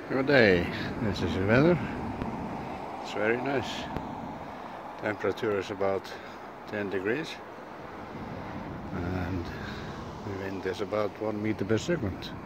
Good day, this is the weather. It's very nice. Temperature is about 10 degrees and the wind is about 1 meter per second.